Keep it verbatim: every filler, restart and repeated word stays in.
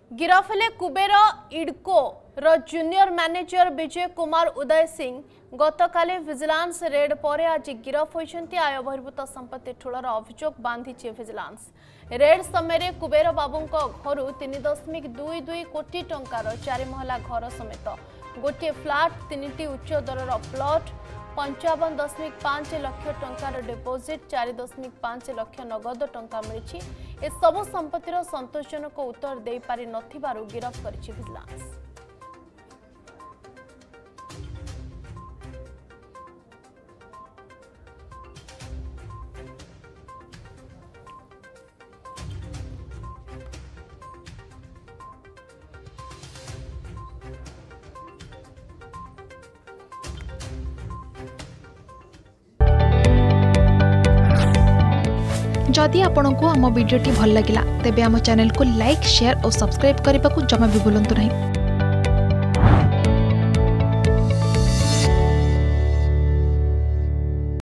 गिरफ हेले कुबेर इडको रो जूनियर मैनेजर विजय कुमार उदय सिंह गतकाली विजिलेंस रेड पर आज गिरफ होइछन्ति। आय बहिर्भूत संपत्ति ठूलर अभियोग बांधिछि विजिलेंस। रेड समय कुबेर बाबूंको घरु तीन दशमिक दुई दुई कोटी टंकार चारि महला घर समेत गोटे फ्लाट तीन उच्च दरर प्लट पंचावन दशमिक पांच लक्ष टंकार डिपोजिट चार दशमिक पांच लक्ष नगद टंका मिली। ए सब संपत्तिर संतोषजनक उत्तर दे पारि नथिबारु गिरफ करिछि विजिलेंस। जदि आपंक आम भिडी भल लगा तेब आम चैनल को लाइक शेयर और सब्सक्राइब करने को जमा भी भूलु नहीं।